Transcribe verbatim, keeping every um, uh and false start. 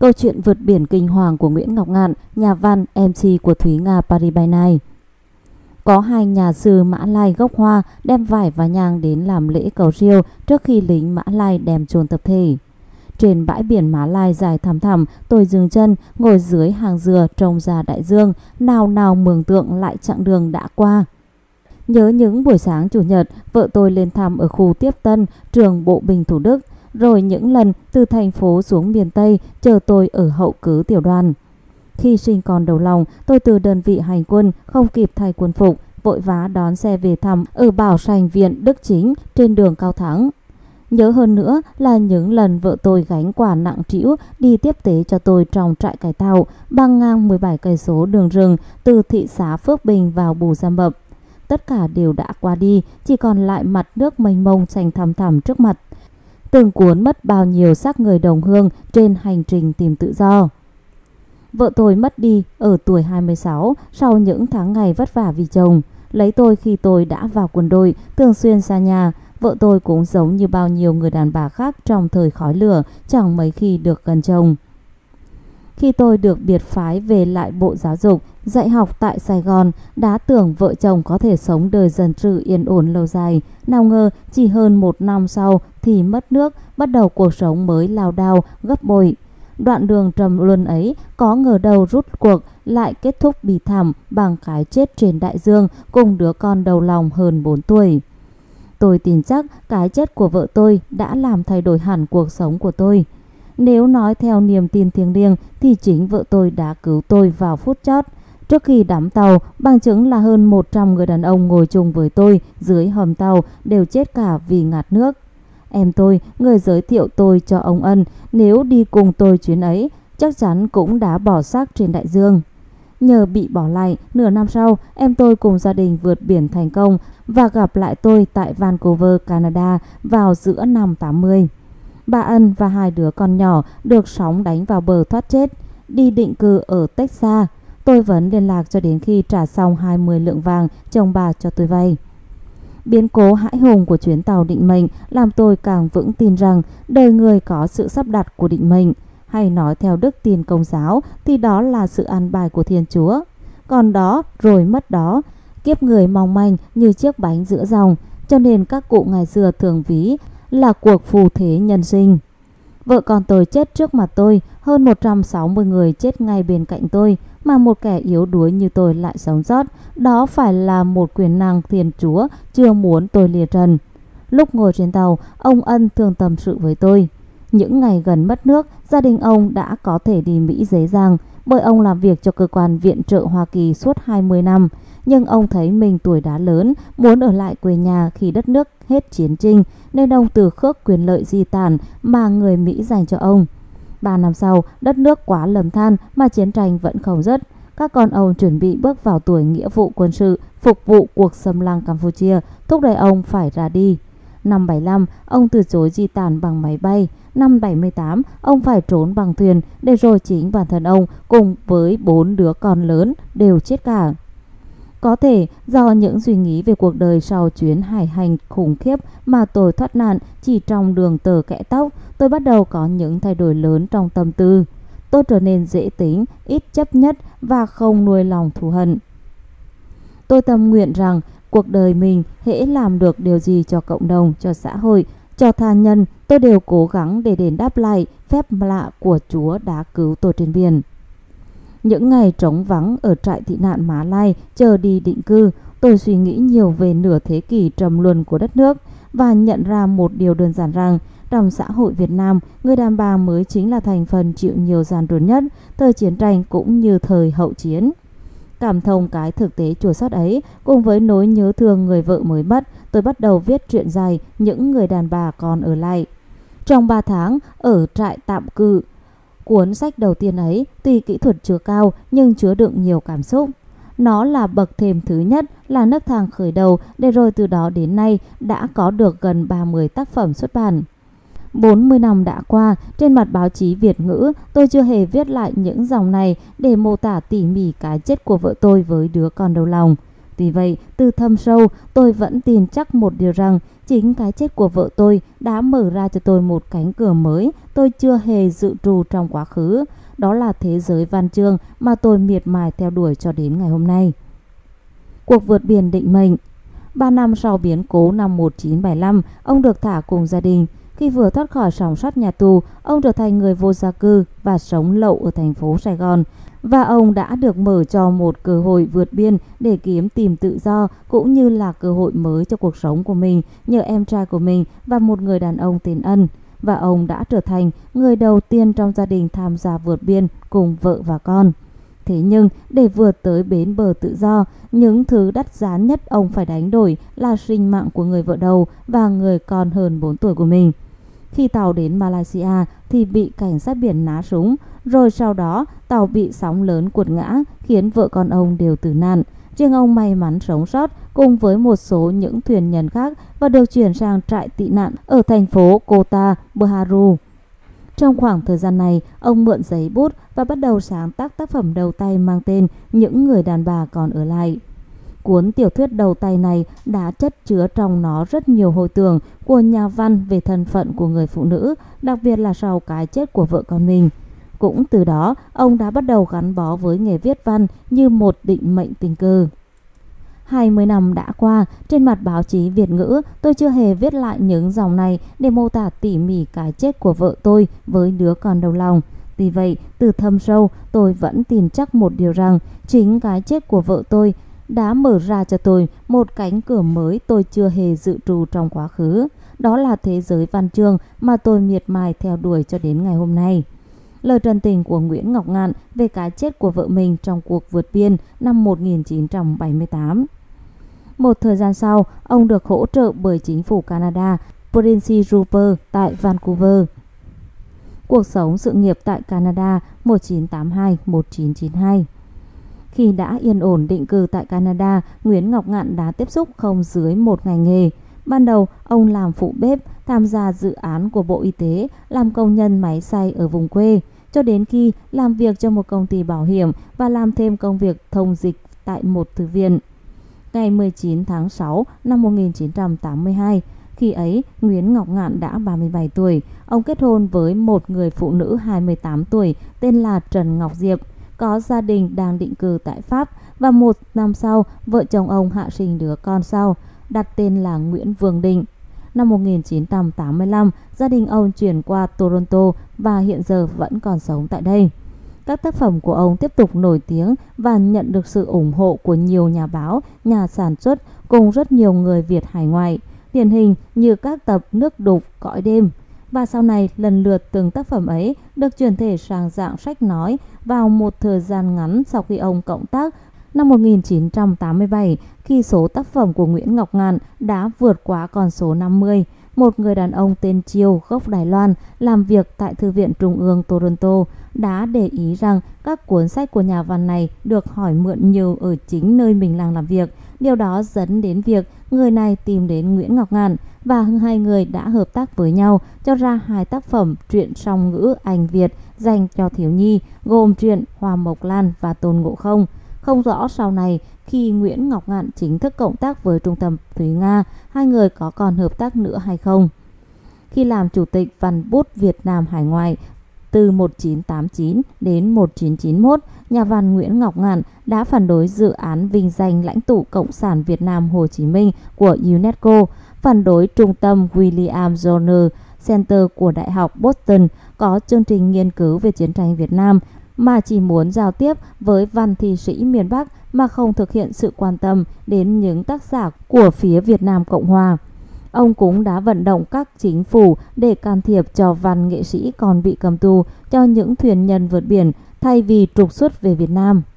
Câu chuyện vượt biển kinh hoàng của Nguyễn Ngọc Ngạn, nhà văn, em xê của Thúy Nga Paris by Night. Có hai nhà sư Mã Lai gốc Hoa đem vải và nhang đến làm lễ cầu siêu trước khi lính Mã Lai đem chôn tập thể. Trên bãi biển Mã Lai dài thẳm thẳm, tôi dừng chân ngồi dưới hàng dừa trông ra đại dương, nào nào mường tượng lại chặng đường đã qua. Nhớ những buổi sáng chủ nhật, vợ tôi lên thăm ở khu Tiếp Tân, trường Bộ binh Thủ Đức, rồi những lần từ thành phố xuống miền Tây chờ tôi ở hậu cứ tiểu đoàn. Khi sinh con đầu lòng, tôi từ đơn vị hành quân không kịp thay quân phục, vội vã đón xe về thăm ở Bảo Sành Viện Đức Chính trên đường Cao Thắng. Nhớ hơn nữa là những lần vợ tôi gánh quả nặng trĩu đi tiếp tế cho tôi trong trại cải tạo băng ngang mười bảy cây số đường rừng từ thị xã Phước Bình vào Bù Gia Mập. Tất cả đều đã qua đi, chỉ còn lại mặt nước mênh mông xanh thẳm thẳm trước mặt. Từng cuốn mất bao nhiêu xác người đồng hương trên hành trình tìm tự do. Vợ tôi mất đi ở tuổi hai mươi sáu sau những tháng ngày vất vả vì chồng. Lấy tôi khi tôi đã vào quân đội, thường xuyên xa nhà. Vợ tôi cũng giống như bao nhiêu người đàn bà khác trong thời khói lửa, chẳng mấy khi được gần chồng. Khi tôi được biệt phái về lại Bộ Giáo dục, dạy học tại Sài Gòn, đã tưởng vợ chồng có thể sống đời dân sự yên ổn lâu dài. Nào ngờ chỉ hơn một năm sau thì mất nước, bắt đầu cuộc sống mới lao đao gấp bội. Đoạn đường trầm luân ấy có ngờ đâu rút cuộc lại kết thúc bi thảm bằng cái chết trên đại dương cùng đứa con đầu lòng hơn bốn tuổi. Tôi tin chắc cái chết của vợ tôi đã làm thay đổi hẳn cuộc sống của tôi. Nếu nói theo niềm tin thiêng liêng thì chính vợ tôi đã cứu tôi vào phút chót. Trước khi đắm tàu, bằng chứng là hơn một trăm người đàn ông ngồi chung với tôi dưới hầm tàu đều chết cả vì ngạt nước. Em tôi, người giới thiệu tôi cho ông Ân, nếu đi cùng tôi chuyến ấy, chắc chắn cũng đã bỏ xác trên đại dương. Nhờ bị bỏ lại, nửa năm sau, em tôi cùng gia đình vượt biển thành công và gặp lại tôi tại Vancouver, Canada vào giữa năm tám mươi. Bà Ân và hai đứa con nhỏ được sóng đánh vào bờ thoát chết, đi định cư ở Texas. Tôi vẫn liên lạc cho đến khi trả xong hai mươi lượng vàng chồng bà cho tôi vay. Biến cố hãi hùng của chuyến tàu định mệnh làm tôi càng vững tin rằng đời người có sự sắp đặt của định mệnh. Hay nói theo đức tin Công giáo thì đó là sự an bài của Thiên Chúa. Còn đó rồi mất đó, kiếp người mong manh như chiếc bánh giữa dòng, cho nên các cụ ngày xưa thường ví là cuộc phù thế nhân sinh. Vợ con tôi chết trước mặt tôi, hơn một trăm sáu mươi người chết ngay bên cạnh tôi, mà một kẻ yếu đuối như tôi lại sống sót. Đó phải là một quyền năng Thiên Chúa chưa muốn tôi lìa trần. Lúc ngồi trên tàu, ông Ân thường tâm sự với tôi. Những ngày gần mất nước, gia đình ông đã có thể đi Mỹ dễ dàng, bởi ông làm việc cho cơ quan viện trợ Hoa Kỳ suốt hai mươi năm. Nhưng ông thấy mình tuổi đã lớn, muốn ở lại quê nhà khi đất nước hết chiến tranh, nên ông từ khước quyền lợi di tản mà người Mỹ dành cho ông. Ba năm sau, đất nước quá lầm than mà chiến tranh vẫn không dứt. Các con ông chuẩn bị bước vào tuổi nghĩa vụ quân sự, phục vụ cuộc xâm lăng Campuchia, thúc đẩy ông phải ra đi. Năm bảy mươi lăm, ông từ chối di tản bằng máy bay. Năm bảy mươi tám, ông phải trốn bằng thuyền, để rồi chính bản thân ông cùng với bốn đứa con lớn đều chết cả. Có thể do những suy nghĩ về cuộc đời sau chuyến hải hành khủng khiếp mà tôi thoát nạn chỉ trong đường tờ kẽ tóc, tôi bắt đầu có những thay đổi lớn trong tâm tư. Tôi trở nên dễ tính, ít chấp nhất và không nuôi lòng thù hận. Tôi tâm nguyện rằng cuộc đời mình hễ làm được điều gì cho cộng đồng, cho xã hội, cho tha nhân, tôi đều cố gắng để đền đáp lại phép lạ của Chúa đã cứu tôi trên biển. Những ngày trống vắng ở trại tị nạn Mã Lai chờ đi định cư, tôi suy nghĩ nhiều về nửa thế kỷ trầm luân của đất nước và nhận ra một điều đơn giản rằng trong xã hội Việt Nam, người đàn bà mới chính là thành phần chịu nhiều gian truân nhất, thời chiến tranh cũng như thời hậu chiến. Cảm thông cái thực tế chua xót ấy, cùng với nỗi nhớ thương người vợ mới mất, tôi bắt đầu viết truyện dài Những người đàn bà còn ở lại. Trong ba tháng ở trại tạm cư, cuốn sách đầu tiên ấy tuy kỹ thuật chưa cao nhưng chứa đựng nhiều cảm xúc. Nó là bậc thềm thứ nhất, là nấc thang khởi đầu, để rồi từ đó đến nay đã có được gần ba mươi tác phẩm xuất bản. bốn mươi năm đã qua, trên mặt báo chí Việt ngữ, tôi chưa hề viết lại những dòng này để mô tả tỉ mỉ cái chết của vợ tôi với đứa con đầu lòng. Tuy vậy, từ thâm sâu, tôi vẫn tin chắc một điều rằng Chính cái chết của vợ tôi đã mở ra cho tôi một cánh cửa mới tôi chưa hề dự trù trong quá khứ. Đó là thế giới văn chương mà tôi miệt mài theo đuổi cho đến ngày hôm nay. Cuộc vượt biển định mệnh. Ba năm sau biến cố năm một nghìn chín trăm bảy mươi lăm, ông được thả cùng gia đình. Khi vừa thoát khỏi sòng sắt nhà tù, ông trở thành người vô gia cư và sống lậu ở thành phố Sài Gòn. Và ông đã được mở cho một cơ hội vượt biên để kiếm tìm tự do, cũng như là cơ hội mới cho cuộc sống của mình nhờ em trai của mình và một người đàn ông tên Ân. Và ông đã trở thành người đầu tiên trong gia đình tham gia vượt biên cùng vợ và con. Thế nhưng để vượt tới bến bờ tự do, những thứ đắt giá nhất ông phải đánh đổi là sinh mạng của người vợ đầu và người con hơn bốn tuổi của mình. Khi tàu đến Malaysia thì bị cảnh sát biển ná súng, rồi sau đó tàu bị sóng lớn quật ngã khiến vợ con ông đều tử nạn. Riêng ông may mắn sống sót cùng với một số những thuyền nhân khác và được chuyển sang trại tị nạn ở thành phố Kota Bharu. Trong khoảng thời gian này, ông mượn giấy bút và bắt đầu sáng tác tác phẩm đầu tay mang tên Những người đàn bà còn ở lại. Cuốn tiểu thuyết đầu tay này đã chất chứa trong nó rất nhiều hồi tưởng của nhà văn về thân phận của người phụ nữ, đặc biệt là sau cái chết của vợ con mình. Cũng từ đó, ông đã bắt đầu gắn bó với nghề viết văn như một định mệnh tình cờ. hai mươi năm đã qua, trên mặt báo chí Việt ngữ, tôi chưa hề viết lại những dòng này để mô tả tỉ mỉ cái chết của vợ tôi với đứa con đầu lòng. Tuy vậy, từ thâm sâu, tôi vẫn tin chắc một điều rằng chính cái chết của vợ tôi đã mở ra cho tôi một cánh cửa mới tôi chưa hề dự trù trong quá khứ. Đó là thế giới văn chương mà tôi miệt mài theo đuổi cho đến ngày hôm nay. Lời trần tình của Nguyễn Ngọc Ngạn về cái chết của vợ mình trong cuộc vượt biên năm một nghìn chín trăm bảy mươi tám. Một thời gian sau, ông được hỗ trợ bởi chính phủ Canada, Prince Rupert tại Vancouver. Cuộc sống sự nghiệp tại Canada một nghìn chín trăm tám mươi hai đến một nghìn chín trăm chín mươi hai. Khi đã yên ổn định cư tại Canada, Nguyễn Ngọc Ngạn đã tiếp xúc không dưới một ngành nghề. Ban đầu, ông làm phụ bếp, tham gia dự án của Bộ Y tế, làm công nhân máy xay ở vùng quê, cho đến khi làm việc cho một công ty bảo hiểm và làm thêm công việc thông dịch tại một thư viện. Ngày mười chín tháng sáu năm một nghìn chín trăm tám mươi hai, khi ấy Nguyễn Ngọc Ngạn đã ba mươi bảy tuổi, ông kết hôn với một người phụ nữ hai mươi tám tuổi tên là Trần Ngọc Diệp, có gia đình đang định cư tại Pháp, và một năm sau, vợ chồng ông hạ sinh đứa con sau, đặt tên là Nguyễn Vương Định. Năm một nghìn chín trăm tám mươi lăm, gia đình ông chuyển qua Toronto và hiện giờ vẫn còn sống tại đây. Các tác phẩm của ông tiếp tục nổi tiếng và nhận được sự ủng hộ của nhiều nhà báo, nhà sản xuất cùng rất nhiều người Việt hải ngoại, điển hình như các tập Nước đục, Cõi đêm. Và sau này lần lượt từng tác phẩm ấy được chuyển thể sang dạng sách nói vào một thời gian ngắn sau khi ông cộng tác. Năm một nghìn chín trăm tám mươi bảy, khi số tác phẩm của Nguyễn Ngọc Ngạn đã vượt quá con số năm mươi, một người đàn ông tên Chiêu gốc Đài Loan làm việc tại Thư viện Trung ương Toronto đã để ý rằng các cuốn sách của nhà văn này được hỏi mượn nhiều ở chính nơi mình đang làm việc. Điều đó dẫn đến việc người này tìm đến Nguyễn Ngọc Ngạn và hai người đã hợp tác với nhau cho ra hai tác phẩm truyện song ngữ Anh Việt dành cho thiếu nhi, gồm truyện Hoa Mộc Lan và Tôn Ngộ Không. Không rõ sau này khi Nguyễn Ngọc Ngạn chính thức cộng tác với Trung tâm Thúy Nga, hai người có còn hợp tác nữa hay không. Khi làm chủ tịch Văn bút Việt Nam hải ngoại từ một nghìn chín trăm tám mươi chín đến một nghìn chín trăm chín mươi mốt, nhà văn Nguyễn Ngọc Ngạn đã phản đối dự án vinh danh lãnh tụ Cộng sản Việt Nam Hồ Chí Minh của UNESCO, phản đối trung tâm William Joner Center của Đại học Boston có chương trình nghiên cứu về chiến tranh Việt Nam, mà chỉ muốn giao tiếp với văn thi sĩ miền Bắc mà không thực hiện sự quan tâm đến những tác giả của phía Việt Nam Cộng Hòa. Ông cũng đã vận động các chính phủ để can thiệp cho văn nghệ sĩ còn bị cầm tù, cho những thuyền nhân vượt biển thay vì trục xuất về Việt Nam.